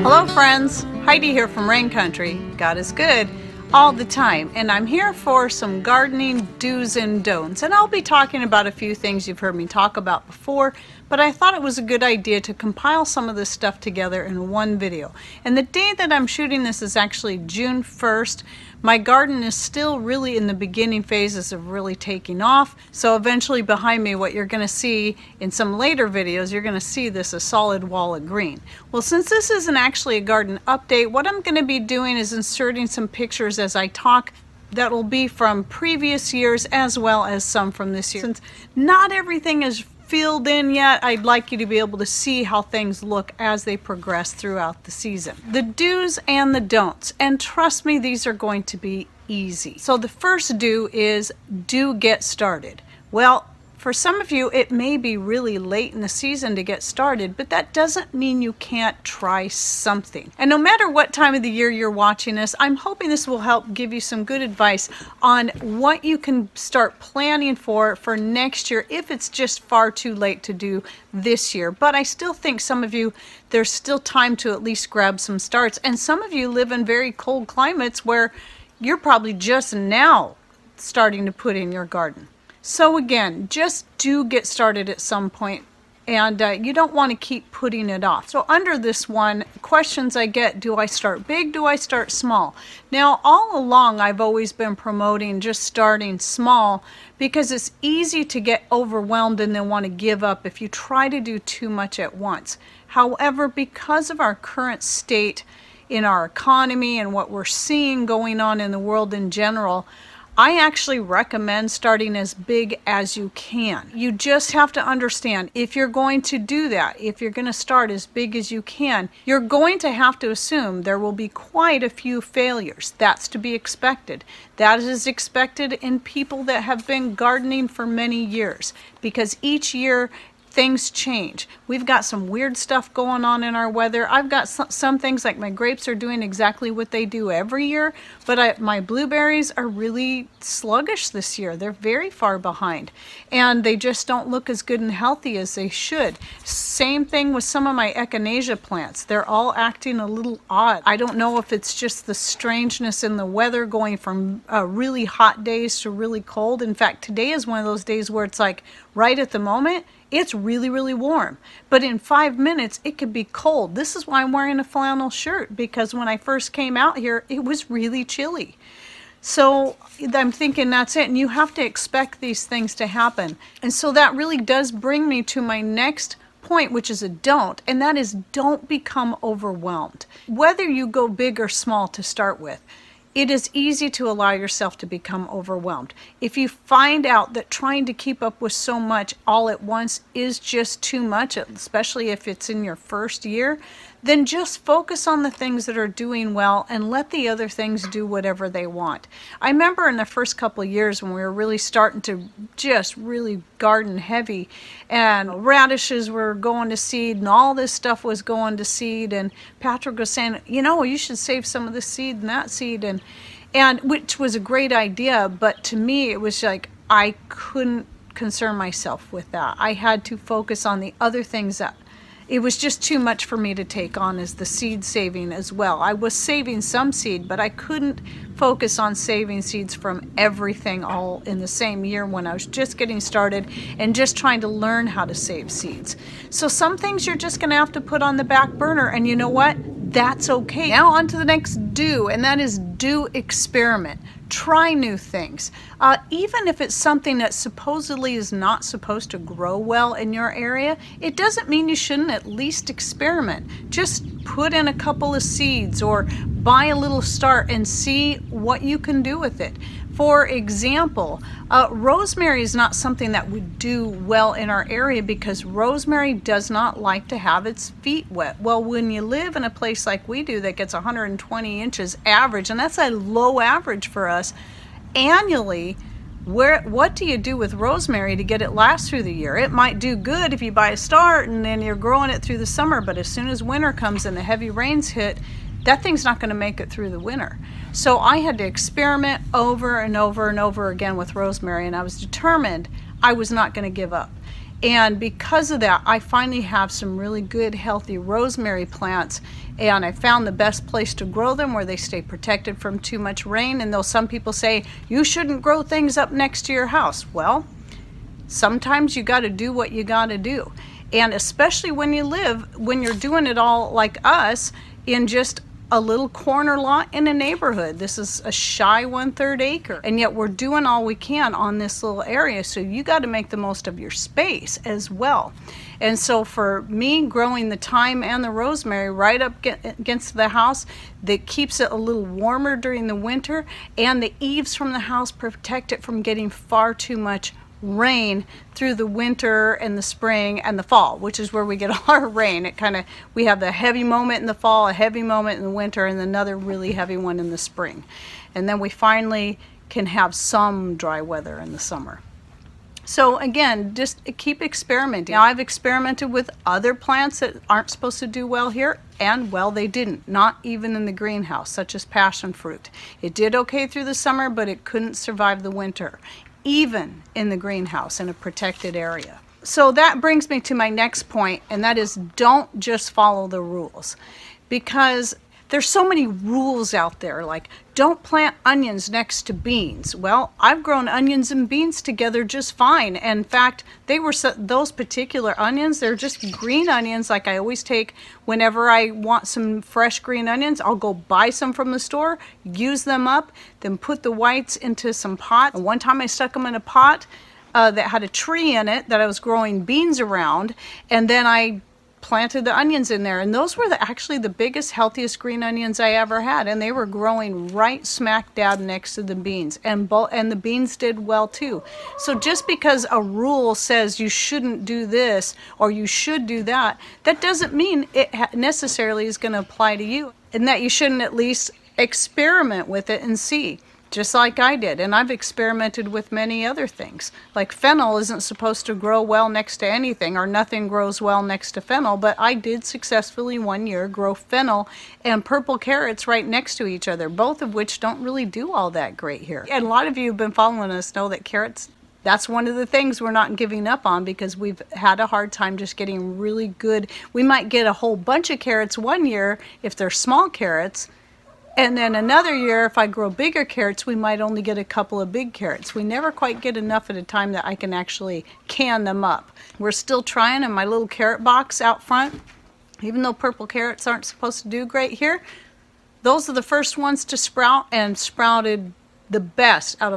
Hello friends, Heidi here from Rain Country. God is good all the time, and I'm here for some gardening do's and don'ts, and I'll be talking about a few things you've heard me talk about before, but I thought it was a good idea to compile some of this stuff together in one video. And the day that I'm shooting this is actually June 1st. My garden is still really in the beginning phases of really taking off, so eventually behind me what you're going to see in some later videos, you're going to see this a solid wall of green. Well, since this isn't actually a garden update, what I'm going to be doing is inserting some pictures as I talk that will be from previous years as well as some from this year. Since not everything is filled in yet, I'd like you to be able to see how things look as they progress throughout the season. The do's and the don'ts, and trust me, these are going to be easy. So the first do is do get started. Well, for some of you, it may be really late in the season to get started, but that doesn't mean you can't try something. And no matter what time of the year you're watching this, I'm hoping this will help give you some good advice on what you can start planning for next year if it's just far too late to do this year. But I still think some of you, there's still time to at least grab some starts. And some of you live in very cold climates where you're probably just now starting to put in your garden. So again, just do get started at some point, and you don't want to keep putting it off. So under this one, questions I get, do I start big, do I start small? Now all along I've always been promoting just starting small because it's easy to get overwhelmed and then want to give up if you try to do too much at once. However, because of our current state in our economy and what we're seeing going on in the world in general, I actually recommend starting as big as you can. You just have to understand, if you're going to do that, if you're going to start as big as you can, you're going to have to assume there will be quite a few failures. That's to be expected. That is expected in people that have been gardening for many years, because each year things change. We've got some weird stuff going on in our weather. I've got some things like my grapes are doing exactly what they do every year, but my blueberries are really sluggish this year. They're very far behind, and they just don't look as good and healthy as they should. Same thing with some of my echinacea plants. They're all acting a little odd. I don't know if it's just the strangeness in the weather going from really hot days to really cold. In fact, today is one of those days where it's like right at the moment, it's really, really warm, but in 5 minutes it could be cold. This is why I'm wearing a flannel shirt, because when I first came out here, it was really chilly. So I'm thinking that's it, and you have to expect these things to happen. And so that really does bring me to my next point, which is a don't, and that is don't become overwhelmed. Whether you go big or small to start with, it is easy to allow yourself to become overwhelmed. If you find out that trying to keep up with so much all at once is just too much, especially if it's in your first year, then just focus on the things that are doing well and let the other things do whatever they want. I remember in the first couple of years when we were really starting to just really garden heavy, and radishes were going to seed and all this stuff was going to seed, and Patrick was saying, you know, you should save some of this seed and that seed, and which was a great idea, but to me it was like I couldn't concern myself with that. I had to focus on the other things that it was just too much for me to take on, as the seed saving as well. I was saving some seed, but I couldn't focus on saving seeds from everything all in the same year when I was just getting started and just trying to learn how to save seeds. So some things you're just going to have to put on the back burner, and you know what? That's okay. Now on to the next do, and that is do experiment. Try new things. Even if it's something that supposedly is not supposed to grow well in your area, it doesn't mean you shouldn't at least experiment. Just put in a couple of seeds or buy a little start and see what you can do with it. For example, rosemary is not something that would do well in our area because rosemary does not like to have its feet wet. Well, when you live in a place like we do that gets 120 inches average, and that's a low average for us annually, what do you do with rosemary to get it last through the year? It might do good if you buy a start and then you're growing it through the summer, but as soon as winter comes and the heavy rains hit, that thing's not going to make it through the winter. So I had to experiment over and over and over again with rosemary, and I was determined I was not going to give up. And because of that, I finally have some really good, healthy rosemary plants. And I found the best place to grow them where they stay protected from too much rain. And though some people say, you shouldn't grow things up next to your house. Well, sometimes you got to do what you got to do. And especially when you're doing it all like us in just a little corner lot in a neighborhood. This is a shy 1/3 acre, and yet we're doing all we can on this little area, so you got to make the most of your space as well. And so for me, growing the thyme and the rosemary right up against the house, that keeps it a little warmer during the winter, and the eaves from the house protect it from getting far too much rain through the winter and the spring and the fall, which is where we get all our rain. We have the heavy moment in the fall, a heavy moment in the winter, and another really heavy one in the spring. And then we finally can have some dry weather in the summer. So again, just keep experimenting. Now, I've experimented with other plants that aren't supposed to do well here, and well, they didn't, not even in the greenhouse, such as passion fruit. It did okay through the summer, but it couldn't survive the winter, even in the greenhouse in a protected area. So that brings me to my next point, and that is, don't just follow the rules, because there's so many rules out there, like don't plant onions next to beans. Well, I've grown onions and beans together just fine. In fact, those particular onions, they're just green onions. Like I always take, whenever I want some fresh green onions, I'll go buy some from the store, use them up, then put the whites into some pot. And one time I stuck them in a pot that had a tree in it that I was growing beans around, and then I planted the onions in there, and those were actually the biggest, healthiest green onions I ever had, and they were growing right smack dab next to the beans, and the beans did well too. So just because a rule says you shouldn't do this or you should do that, that doesn't mean it necessarily is going to apply to you, and that you shouldn't at least experiment with it and see. Just like I did, and I've experimented with many other things. Like fennel isn't supposed to grow well next to anything, or nothing grows well next to fennel, but I did successfully one year grow fennel and purple carrots right next to each other, both of which don't really do all that great here. And a lot of you who've been following us know that carrots, that's one of the things we're not giving up on, because we've had a hard time just getting really good. We might get a whole bunch of carrots one year if they're small carrots, and then another year, if I grow bigger carrots, we might only get a couple of big carrots. We never quite get enough at a time that I can actually can them up. We're still trying in my little carrot box out front. Even though purple carrots aren't supposed to do great here, those are the first ones to sprout, and sprouted the best out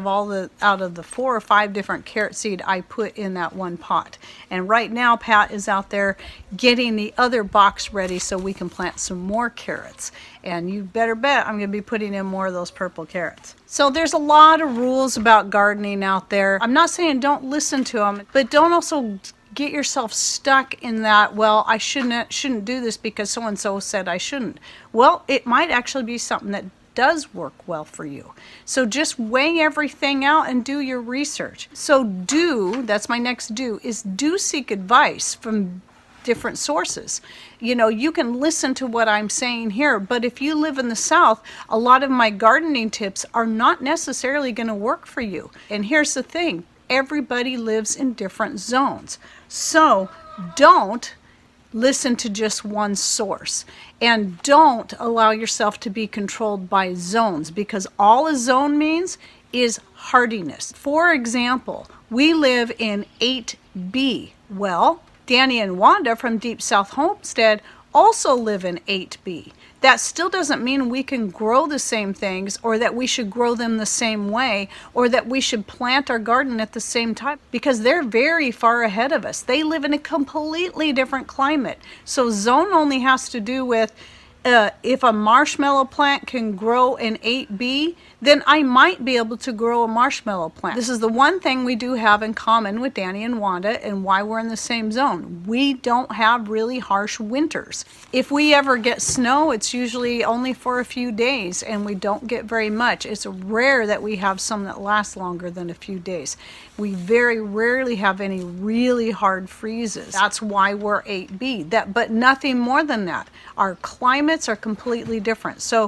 of the 4 or 5 different carrot seed I put in that one pot. And right now Pat is out there getting the other box ready so we can plant some more carrots. And you better bet I'm going to be putting in more of those purple carrots. So there's a lot of rules about gardening out there. I'm not saying don't listen to them, but don't also get yourself stuck in that, well, I shouldn't do this because so-and-so said I shouldn't. Well, it might actually be something that does work well for you. So just weigh everything out and do your research. So that's my next is seek advice from different sources. You know, you can listen to what I'm saying here, but if you live in the South, a lot of my gardening tips are not necessarily going to work for you. And here's the thing, everybody lives in different zones. So don't listen to just one source, and don't allow yourself to be controlled by zones, because all a zone means is hardiness. For example, we live in 8B. Well, Danny and Wanda from Deep South Homestead also live in 8B. That still doesn't mean we can grow the same things, or that we should grow them the same way, or that we should plant our garden at the same time, because they're very far ahead of us. They live in a completely different climate. So zone only has to do with if a marshmallow plant can grow in 8B, then I might be able to grow a marshmallow plant. This is the one thing we do have in common with Danny and Wanda, and why we're in the same zone. We don't have really harsh winters. If we ever get snow, it's usually only for a few days, and we don't get very much. It's rare that we have some that last longer than a few days. We very rarely have any really hard freezes. That's why we're 8B. But nothing more than that. Our climates are completely different. So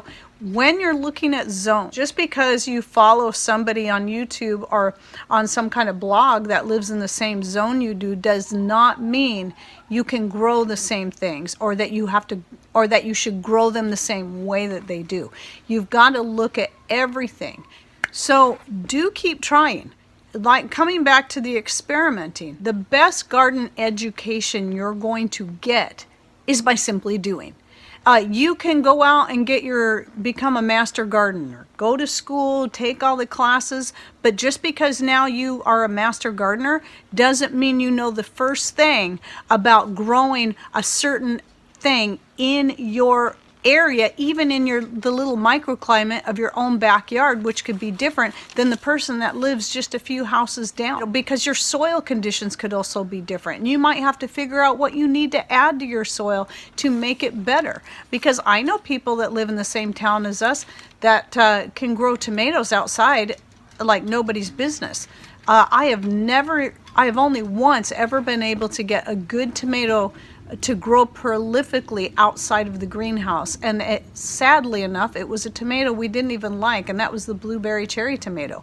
when you're looking at zones, just because you follow somebody on YouTube or on some kind of blog that lives in the same zone you do does not mean you can grow the same things, or that you have to, or that you should grow them the same way that they do. You've got to look at everything. So do keep trying. Like, coming back to the experimenting, the best garden education you're going to get is by simply doing. You can go out and become a master gardener, go to school, take all the classes, but just because now you are a master gardener doesn't mean you know the first thing about growing a certain thing in your area, even in the little microclimate of your own backyard, which could be different than the person that lives just a few houses down, because your soil conditions could also be different. And you might have to figure out what you need to add to your soil to make it better, because I know people that live in the same town as us that can grow tomatoes outside like nobody's business. I have only once ever been able to get a good tomato to grow prolifically outside of the greenhouse, and sadly enough, it was a tomato we didn't even like, and that was the blueberry cherry tomato.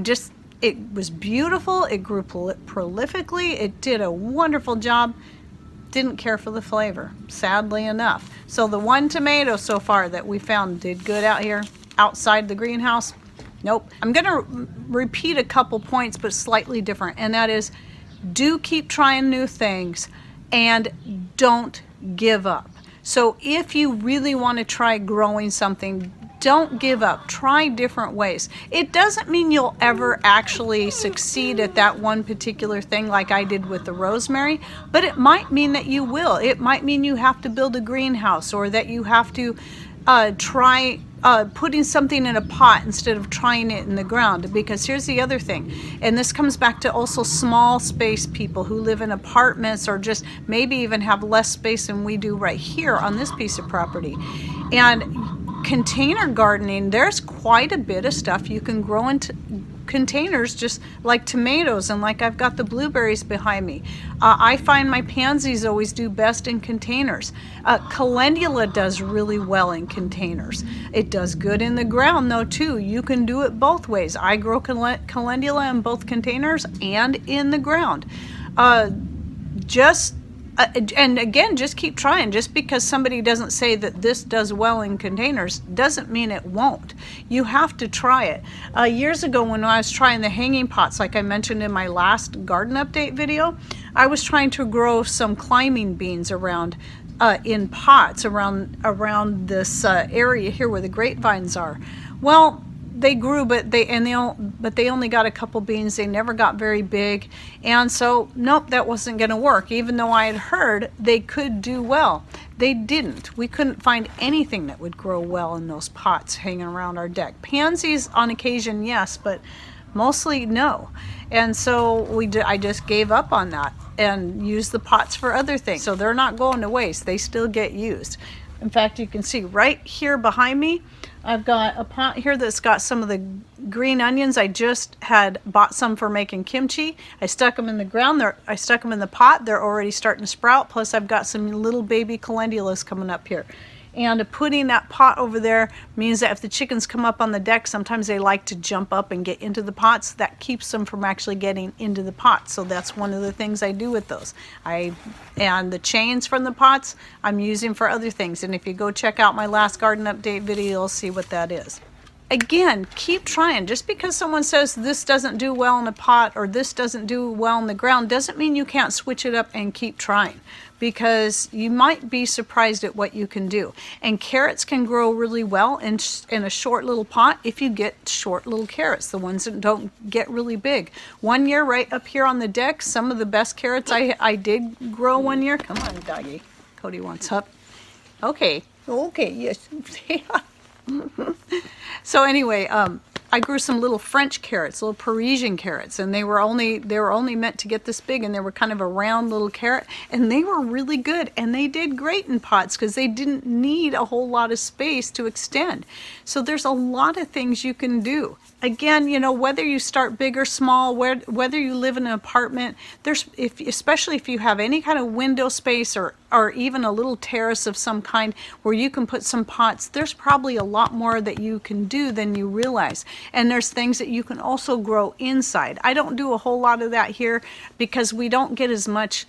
It was beautiful, it grew prolifically, it did a wonderful job. Didn't care for the flavor, sadly enough. So the one tomato so far that we found did good out here outside the greenhouse, nope. I'm gonna repeat a couple points, but slightly different, and that is, do keep trying new things and don't give up. So if you really want to try growing something, don't give up. Try different ways. It doesn't mean you'll ever actually succeed at that one particular thing like I did with the rosemary, but it might mean that you will. It might mean you have to build a greenhouse, or that you have to try putting something in a pot instead of trying it in the ground. Because here's the other thing, and this comes back to also small space people who live in apartments, or just maybe even have less space than we do right here on this piece of property. And container gardening, there's quite a bit of stuff you can grow into containers, just like tomatoes, and like I've got the blueberries behind me. I find my pansies always do best in containers. Calendula does really well in containers. It does good in the ground though too. You can do it both ways. I grow calendula in both containers and in the ground. And again, just keep trying. Just because somebody doesn't say that this does well in containers doesn't mean it won't. You have to try it. Years ago, when I was trying the hanging pots, like I mentioned in my last garden update video, I was trying to grow some climbing beans around in pots around this area here where the grapevines are. Well, they grew, but they only got a couple beans. They never got very big, and so nope, that wasn't going to work. Even though I had heard they could do well, they didn't. We couldn't find anything that would grow well in those pots hanging around our deck. Pansies on occasion, yes, but mostly no. And so I just gave up on that and used the pots for other things. So they're not going to waste. They still get used. In fact, you can see right here behind me, I've got a pot here that's got some of the green onions. I just had bought some for making kimchi. I stuck them in the ground. I stuck them in the pot. They're already starting to sprout. Plus, I've got some little baby calendulas coming up here. And putting that pot over there means that if the chickens come up on the deck, sometimes they like to jump up and get into the pots. That keeps them from actually getting into the pots. So that's one of the things I do with those. And the chains from the pots I'm using for other things. And if you go check out my last garden update video, you'll see what that is. Again, keep trying. Just because someone says this doesn't do well in a pot or this doesn't do well in the ground doesn't mean you can't switch it up and keep trying, because you might be surprised at what you can do. And carrots can grow really well in a short little pot if you get short little carrots, the ones that don't get really big. One year right up here on the deck, some of the best carrots I did grow one year. Come on, doggy. Cody wants up. Okay, yes. So anyway, I grew some little French carrots, little Parisian carrots, and they were only meant to get this big, and they were kind of a round little carrot, and they were really good, and they did great in pots because they didn't need a whole lot of space to extend. So there's a lot of things you can do. again, you know, whether you start big or small, whether you live in an apartment, especially if you have any kind of window space or even a little terrace of some kind where you can put some pots, there's probably a lot more that you can do than you realize. And there's things that you can also grow inside. I don't do a whole lot of that here because we don't get as much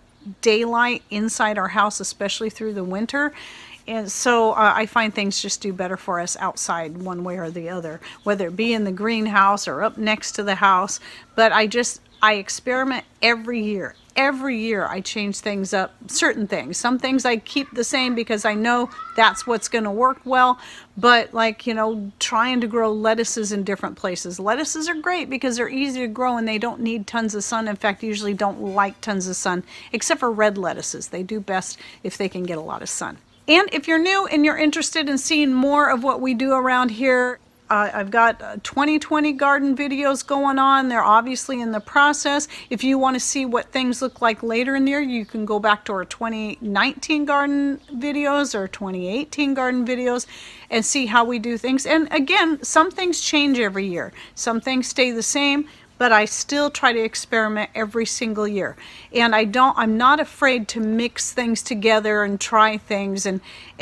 daylight inside our house, especially through the winter. And so I find things just do better for us outside one way or the other, whether it be in the greenhouse or up next to the house. But I experiment every year. Every year I change things up, certain things. Some things I keep the same because I know that's what's going to work well. But like, you know, trying to grow lettuces in different places. Lettuces are great because they're easy to grow and they don't need tons of sun. In fact, usually don't like tons of sun, except for red lettuces. They do best if they can get a lot of sun. And if you're new and you're interested in seeing more of what we do around here, I've got 2020 garden videos going on. They're obviously in the process. If you want to see what things look like later in the year, you can go back to our 2019 garden videos or 2018 garden videos and see how we do things. And again, some things change every year. Some things stay the same, but I still try to experiment every single year. And I'm not afraid to mix things together and try things, and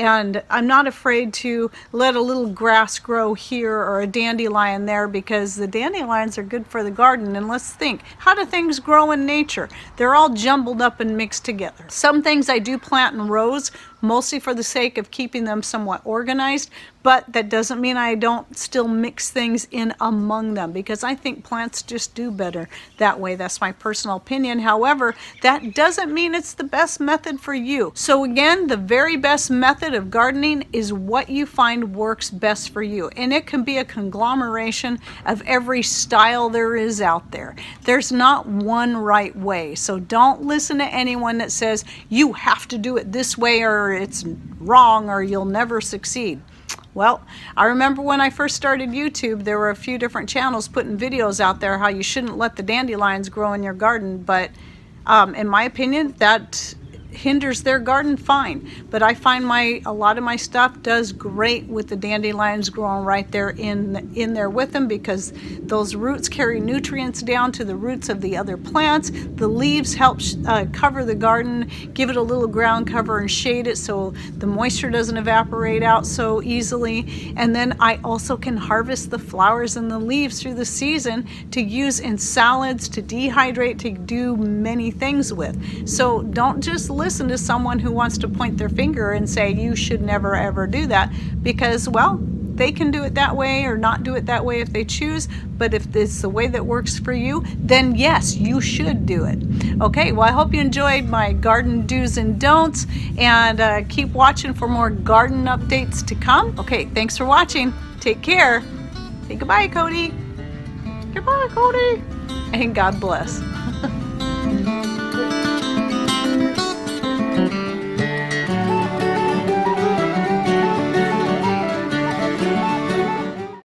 I'm not afraid to let a little grass grow here or a dandelion there, because the dandelions are good for the garden. And let's think, how do things grow in nature? They're all jumbled up and mixed together. Some things I do plant in rows, mostly for the sake of keeping them somewhat organized, but that doesn't mean I don't still mix things in among them, because I think plants just do better that way. That's my personal opinion. However, that doesn't mean it's the best method for you. So again, the very best method of gardening is what you find works best for you. And it can be a conglomeration of every style there is out there. There's not one right way. So don't listen to anyone that says you have to do it this way or it's wrong or you'll never succeed. Well, I remember when I first started YouTube, there were a few different channels putting videos out there how you shouldn't let the dandelions grow in your garden, but in my opinion, that hinders their garden fine. But I find a lot of my stuff does great with the dandelions growing right there in there with them, because those roots carry nutrients down to the roots of the other plants. The leaves help cover the garden, give it a little ground cover and shade it so the moisture doesn't evaporate out so easily. And then I also can harvest the flowers and the leaves through the season to use in salads, to dehydrate, to do many things with. So don't just listen to someone who wants to point their finger and say you should never ever do that, because, well, they can do it that way or not do it that way if they choose. But if it's the way that works for you, then yes, you should do it. Okay, well, I hope you enjoyed my garden do's and don'ts, and keep watching for more garden updates to come. Okay, thanks for watching. Take care. Say goodbye, Cody. Goodbye, Cody. And God bless.